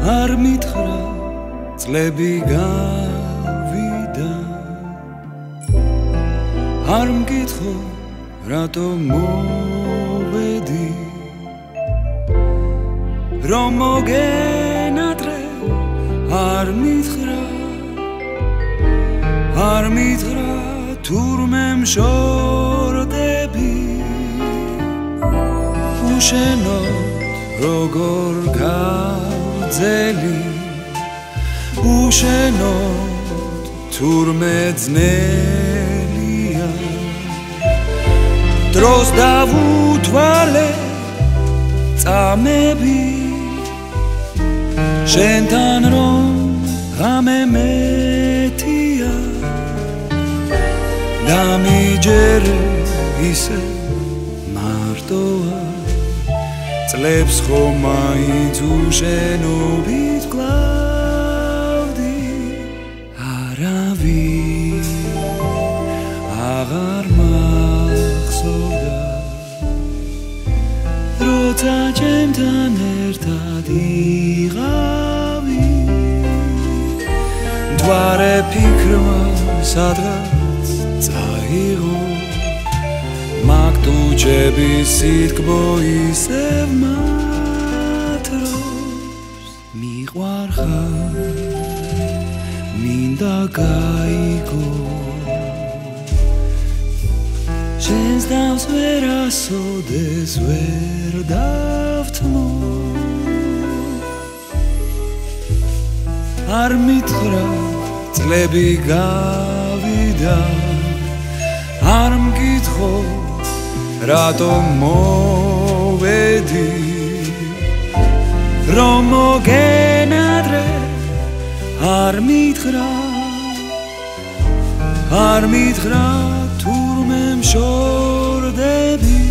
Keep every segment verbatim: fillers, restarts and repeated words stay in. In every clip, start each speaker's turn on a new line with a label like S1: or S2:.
S1: არ მითხრა წლები გავიდა არ მკითხო რატო მოვედი რომ მოგენატრე არ მითხრა არ მითხრა თურმე მშორდები უშენოდ როგორ გავძელი უშენოდ თურმე ძნელია დროს დავუთვალე წამები შენთან რომ ღამე მეტია დამიჯერე ისე მარტოა წლებს ხომ მაინც უშენობით გკლავდი არავინ აღარ მახსოვდა როცა ჩემთან ერთად იღავი მთვარე ფიქრმა სადღაც წაიღო მაგ ტუჩების სითბო ისევ მათრობს მიყვარხარ მინდა გაიგო შენს დავს ვერ ასოდეს ვერ დავთმო არ მითხრა წლები გავიდა არ მკითხო რატო მოვედი რომ მოგენატრე არ მითხრა არ მითხრა თურმე მშორდები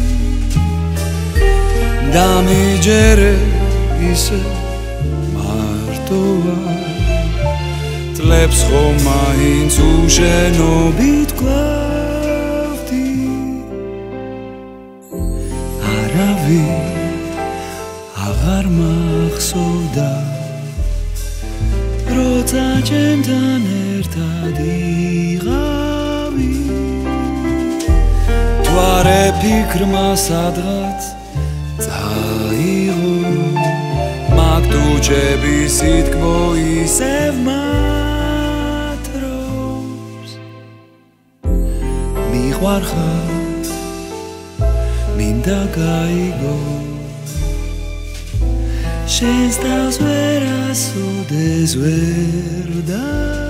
S1: დამიჯერე ისე მარტოა წლებს ხომ მაინც უშენობით გკლავდი არავინ აღარ მახსოვდა როცა ჩემთან ერთად იღავი მთვარე ფიქრმა სადღაც წაიღო მაგ ტუჩების სითბო ისევ მათრობს მიყვარხარ მინდა გაიგო შენს თავს ვერ ასოდეს ვერ და